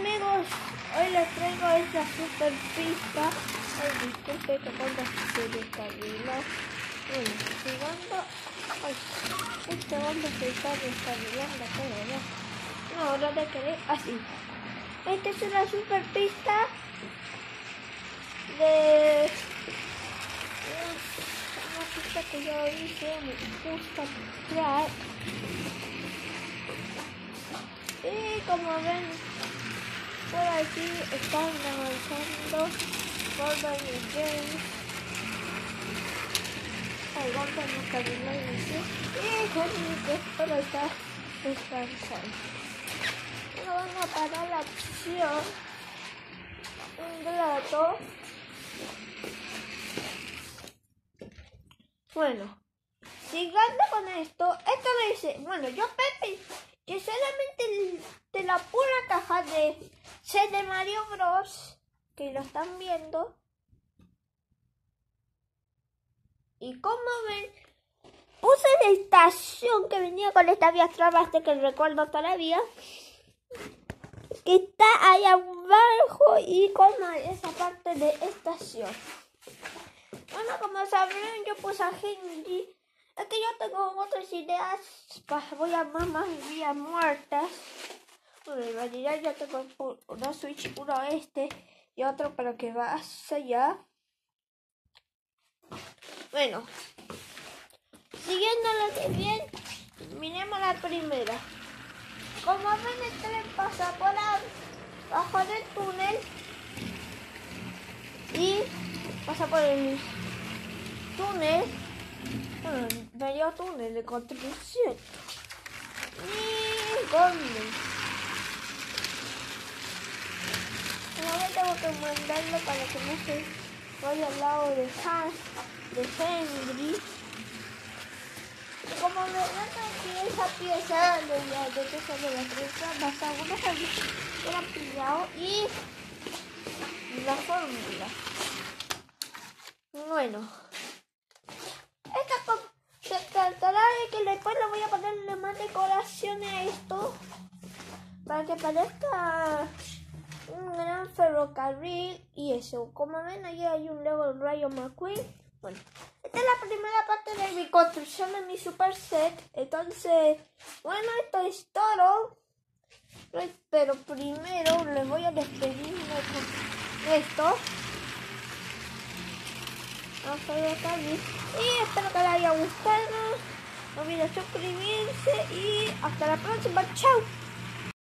amigos, hoy les traigo esta super pista. Ay, disculpe que cuando se descarrila. Bueno, sigando. Ay, este hombre se está descarrilando todo, ¿no? No, ahora de querer así. Esta es una super pista de una pista que yo hice, me gusta traer. Y como ven, por aquí están avanzando Gordon y James. Ay, Gordon no camina y Henry que solo está descansando. No van a parar la acción un rato. Bueno, siguiendo con esto me dice, bueno, yo Pepe, que solamente de la pura caja de CD Mario Bros, que lo están viendo, y como ven, puse la estación que venía con esta vía Trabaste, que recuerdo todavía, que está ahí abajo y como esa parte de estación. Bueno, como sabrán, yo puse a Henry. Es que yo tengo otras ideas, voy a más vías muertas. Bueno, en realidad yo tengo una Switch, uno y otro para que va hacia allá. Bueno, siguiendo lo que bien, miremos la primera. Como ven, el tren pasa por abajo del túnel y pasa por el túnel. Bueno, medio túnel de construcción. Y ¿dónde? Ahora tengo que mandarlo para que no se vaya al lado de Hans, de Henry. Como me dan aquí esa pieza de la prensa, hasta algunos eran pillado y la fórmula. Bueno. Se tratará de que después le voy a ponerle más decoraciones a esto para que parezca un gran ferrocarril y eso. Como ven, ahí hay un Lego Rayo McQueen. Bueno, esta es la primera parte de mi construcción de mi super set. Entonces, bueno, esto es todo. Pero primero les voy a despedirme con esto. Vamos a ver acá y espero que les haya gustado. No olviden suscribirse y hasta la próxima. Chao.